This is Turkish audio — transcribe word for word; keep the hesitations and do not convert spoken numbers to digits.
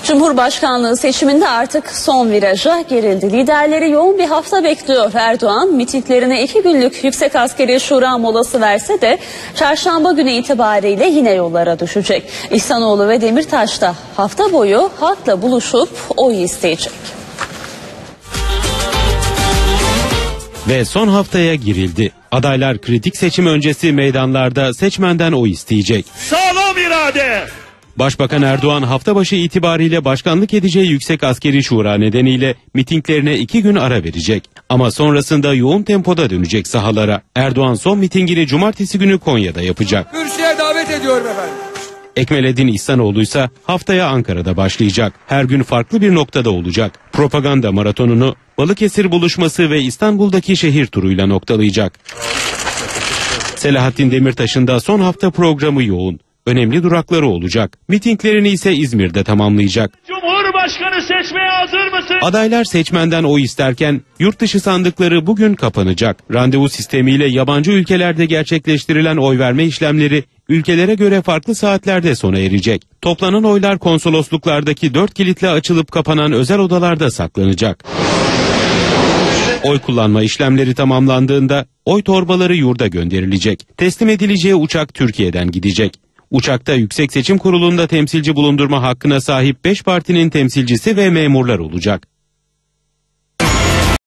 Cumhurbaşkanlığı seçiminde artık son viraja girildi. Liderleri yoğun bir hafta bekliyor. Erdoğan mitinglerine iki günlük Yüksek Askeri Şura molası verse de çarşamba günü itibariyle yine yollara düşecek. İhsanoğlu ve Demirtaş da hafta boyu halkla buluşup oy isteyecek. Ve son haftaya girildi. Adaylar kritik seçim öncesi meydanlarda seçmenden oy isteyecek. Sağlam irade! Başbakan Erdoğan hafta başı itibariyle başkanlık edeceği Yüksek Askeri Şura nedeniyle mitinglerine iki gün ara verecek. Ama sonrasında yoğun tempoda dönecek sahalara. Erdoğan son mitingini cumartesi günü Konya'da yapacak. Kürsüye davet ediyorum efendim. Ekmelettin İhsanoğlu ise haftaya Ankara'da başlayacak. Her gün farklı bir noktada olacak. Propaganda maratonunu Balıkesir buluşması ve İstanbul'daki şehir turuyla noktalayacak. Selahattin Demirtaş'ın da son hafta programı yoğun. Önemli durakları olacak. Mitinglerini ise İzmir'de tamamlayacak. Cumhurbaşkanı seçmeye hazır mısın? Adaylar seçmenden oy isterken yurt dışı sandıkları bugün kapanacak. Randevu sistemiyle yabancı ülkelerde gerçekleştirilen oy verme işlemleri ülkelere göre farklı saatlerde sona erecek. Toplanan oylar konsolosluklardaki dört kilitle açılıp kapanan özel odalarda saklanacak. Oy kullanma işlemleri tamamlandığında oy torbaları yurda gönderilecek. Teslim edileceği uçak Türkiye'den gidecek. Uçakta Yüksek Seçim Kurulu'nda temsilci bulundurma hakkına sahip beş partinin temsilcisi ve memurlar olacak.